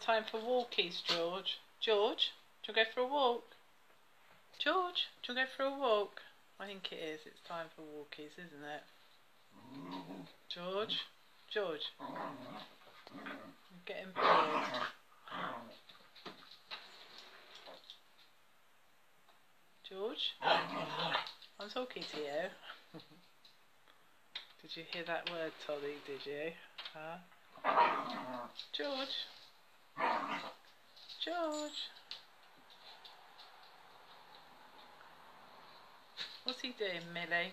time for walkies, George? George, do you want to go for a walk? George, do you want to go for a walk? I think it is. It's time for walkies, isn't it? George? George? You're getting bored. George? I'm talking to you. Did you hear that word, Tolly, did you? Huh? George? George? What's he doing, Millie?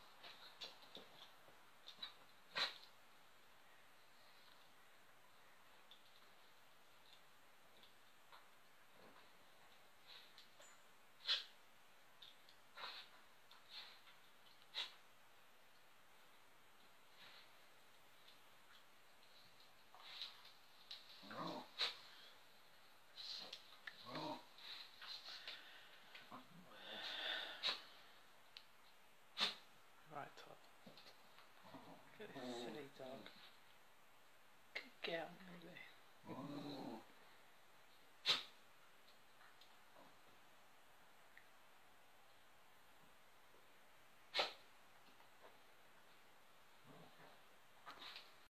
Right, Todd. Look at this silly dog. Good girl, Millie.